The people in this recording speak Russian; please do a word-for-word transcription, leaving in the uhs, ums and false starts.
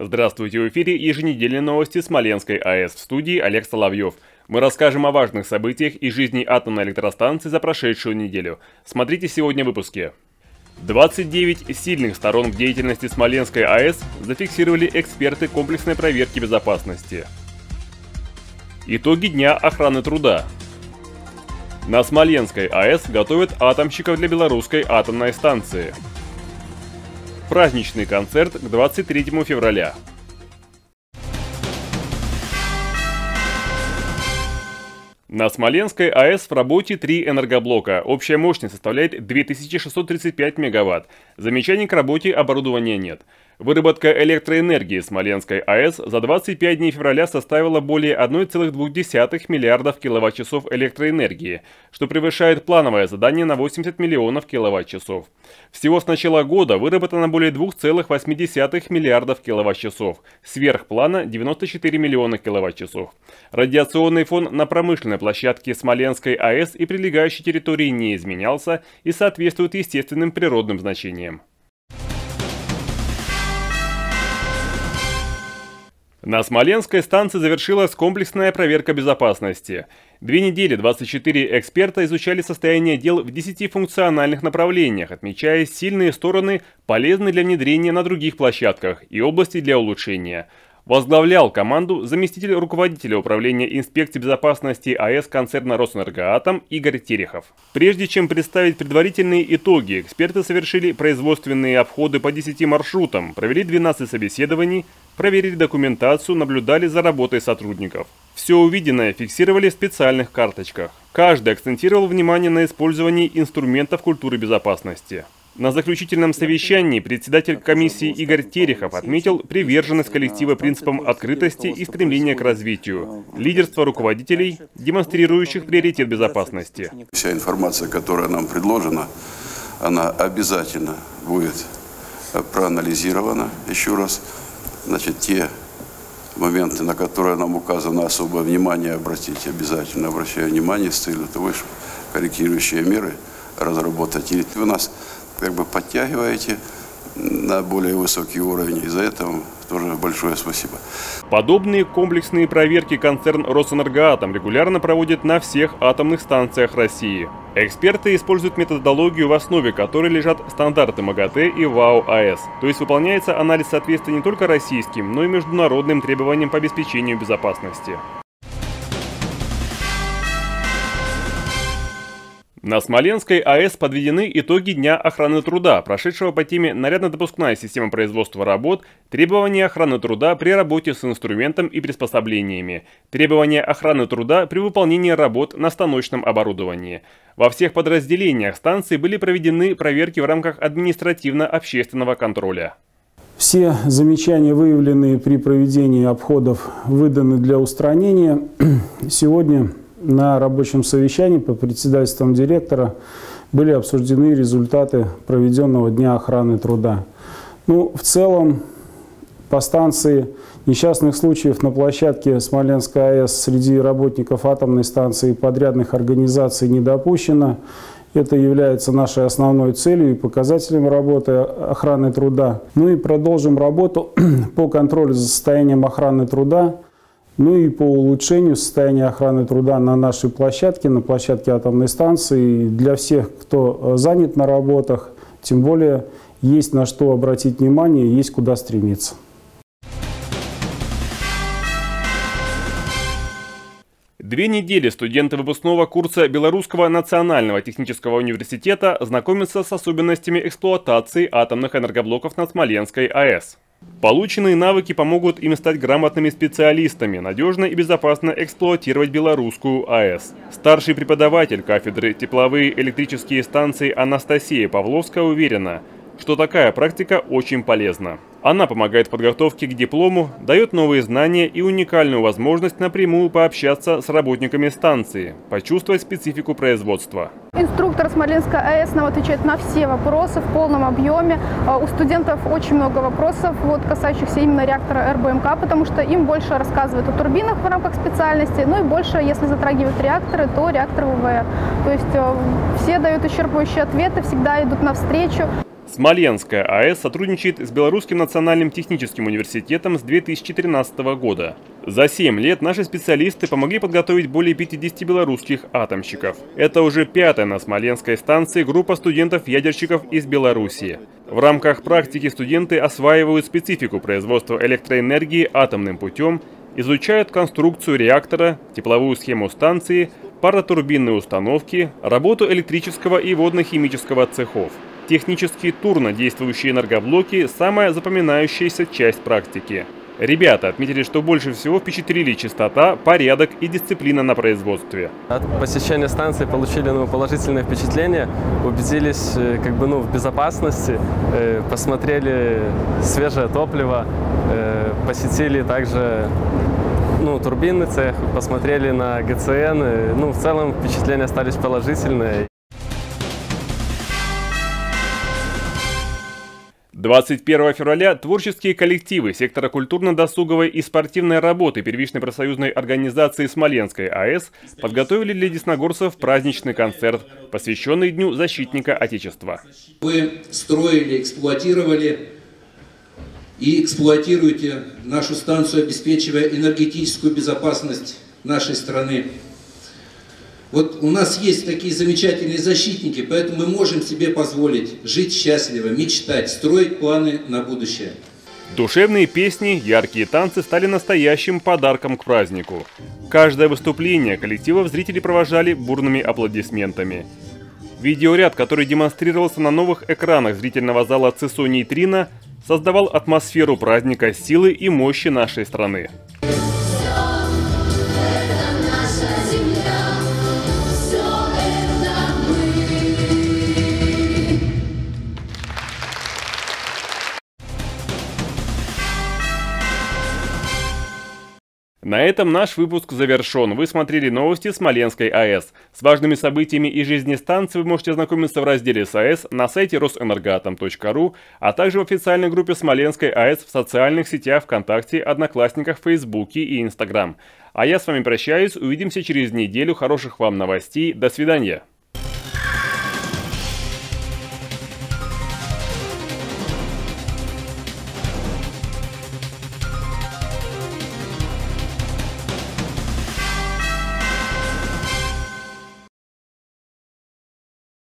Здравствуйте, в эфире еженедельные новости Смоленской АЭС, в студии Олег Соловьев. Мы расскажем о важных событиях из жизни атомной электростанции за прошедшую неделю. Смотрите сегодня в выпуске. двадцать девять сильных сторон к деятельности Смоленской АЭС зафиксировали эксперты комплексной проверки безопасности. Итоги дня охраны труда. На Смоленской АЭС готовят атомщиков для белорусской атомной станции. Праздничный концерт к двадцать третьему февраля. На Смоленской АЭС в работе три энергоблока. Общая мощность составляет две тысячи шестьсот тридцать пять мегаватт. Замечаний к работе оборудования нет. Выработка электроэнергии Смоленской АЭС за двадцать пять дней февраля составила более одной целой двух десятых миллиардов киловатт-часов электроэнергии, что превышает плановое задание на восемьдесят миллионов киловатт-часов. Всего с начала года выработано более двух целых восьми десятых миллиардов киловатт-часов, сверх плана девяносто четыре миллиона киловатт-часов. Радиационный фон на промышленной площадке Смоленской АЭС и прилегающей территории не изменялся и соответствует естественным природным значениям. На Смоленской станции завершилась комплексная проверка безопасности. Две недели двадцать четыре эксперта изучали состояние дел в десяти функциональных направлениях, отмечая сильные стороны, полезные для внедрения на других площадках и области для улучшения. Возглавлял команду заместитель руководителя управления инспекции безопасности АЭС концерна «Росэнергоатом» Игорь Терехов. Прежде чем представить предварительные итоги, эксперты совершили производственные обходы по десяти маршрутам, провели двенадцать собеседований, проверили документацию, наблюдали за работой сотрудников. Все увиденное фиксировали в специальных карточках. Каждый акцентировал внимание на использовании инструментов культуры безопасности. На заключительном совещании председатель комиссии Игорь Терехов отметил приверженность коллектива принципам открытости и стремления к развитию, лидерство руководителей, демонстрирующих приоритет безопасности. Вся информация, которая нам предложена, она обязательно будет проанализирована еще раз. Значит, те моменты, на которые нам указано особое внимание обратить, обязательно обращаю внимание с целью того, чтобы корректирующие меры разработать. И вы нас как бы подтягиваете на более высокий уровень, и за это вам тоже большое спасибо. Подобные комплексные проверки концерн «Росэнергоатом» регулярно проводит на всех атомных станциях России. Эксперты используют методологию, в основе которой лежат стандарты МАГАТЭ и ВАО АЭС, то есть выполняется анализ соответствия не только российским, но и международным требованиям по обеспечению безопасности. На Смоленской АЭС подведены итоги Дня охраны труда, прошедшего по теме «Нарядно-допускная система производства работ», требования охраны труда при работе с инструментом и приспособлениями, требования охраны труда при выполнении работ на станочном оборудовании. Во всех подразделениях станции были проведены проверки в рамках административно-общественного контроля. Все замечания, выявленные при проведении обходов, выданы для устранения. Сегодня на рабочем совещании по председательством директора были обсуждены результаты проведенного Дня охраны труда. Ну, в целом, по станции несчастных случаев на площадке Смоленской АЭС среди работников атомной станции и подрядных организаций не допущено. Это является нашей основной целью и показателем работы охраны труда. Ну и продолжим работу по контролю за состоянием охраны труда. Ну и по улучшению состояния охраны труда на нашей площадке, на площадке атомной станции. Для всех, кто занят на работах, тем более есть на что обратить внимание, есть куда стремиться. Две недели студенты выпускного курса Белорусского национального технического университета знакомятся с особенностями эксплуатации атомных энергоблоков на Смоленской АЭС. Полученные навыки помогут им стать грамотными специалистами, надежно и безопасно эксплуатировать белорусскую АЭС. Старший преподаватель кафедры тепловые электрические станции Анастасия Павловская уверена, что такая практика очень полезна. Она помогает в подготовке к диплому, дает новые знания и уникальную возможность напрямую пообщаться с работниками станции, почувствовать специфику производства. Инструктор Смоленской АЭС нам отвечает на все вопросы в полном объеме. У студентов очень много вопросов, вот, касающихся именно реактора РБМК, потому что им больше рассказывают о турбинах в рамках специальности, ну и больше, если затрагивают реакторы, то реактор ВВЭР. То есть все дают исчерпывающие ответы, всегда идут навстречу. Смоленская АЭС сотрудничает с Белорусским национальным техническим университетом с две тысячи тринадцатого года. За семь лет наши специалисты помогли подготовить более пятидесяти белорусских атомщиков. Это уже пятая на Смоленской станции группа студентов-ядерщиков из Беларуси. В рамках практики студенты осваивают специфику производства электроэнергии атомным путем, изучают конструкцию реактора, тепловую схему станции, паротурбинные установки, работу электрического и водно-химического цехов. Технический турно-действующие энергоблоки – самая запоминающаяся часть практики. Ребята отметили, что больше всего впечатлили чистота, порядок и дисциплина на производстве. От посещения станции получили ну, положительное впечатление, убедились как бы, ну, в безопасности, э, посмотрели свежее топливо, э, посетили также ну, турбинный цех, посмотрели на ГЦН. Э, ну, в целом впечатления остались положительные. двадцать первого февраля творческие коллективы сектора культурно-досуговой и спортивной работы первичной профсоюзной организации Смоленской АЭС подготовили для десногорцев праздничный концерт, посвященный Дню защитника Отечества. Вы строили, эксплуатировали и эксплуатируете нашу станцию, обеспечивая энергетическую безопасность нашей страны. Вот у нас есть такие замечательные защитники, поэтому мы можем себе позволить жить счастливо, мечтать, строить планы на будущее. Душевные песни, яркие танцы стали настоящим подарком к празднику. Каждое выступление коллективов зрители провожали бурными аплодисментами. Видеоряд, который демонстрировался на новых экранах зрительного зала ЦИСО «Нейтрино», создавал атмосферу праздника силы и мощи нашей страны. На этом наш выпуск завершен. Вы смотрели новости Смоленской АЭС. С важными событиями и жизни станции вы можете ознакомиться в разделе с АЭС на сайте росэнергоатом точка ру, а также в официальной группе Смоленской АЭС в социальных сетях ВКонтакте, Одноклассниках, Фейсбуке и Инстаграм. А я с вами прощаюсь. Увидимся через неделю. Хороших вам новостей. До свидания.